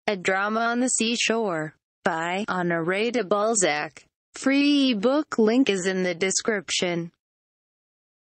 A Drama on the Seashore, by Honoré de Balzac. Free ebook link is in the description.